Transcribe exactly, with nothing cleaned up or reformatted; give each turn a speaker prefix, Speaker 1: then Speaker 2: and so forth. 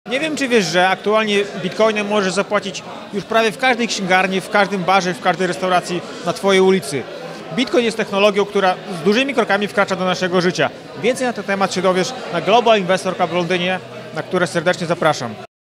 Speaker 1: Nie wiem, czy wiesz, że aktualnie bitcoinem możesz zapłacić już prawie w każdej księgarni, w każdym barze, w każdej restauracji na twojej ulicy. Bitcoin jest technologią, która z dużymi krokami wkracza do naszego życia. Więcej na ten temat się dowiesz na Global Investor Cup w Londynie, na które serdecznie zapraszam.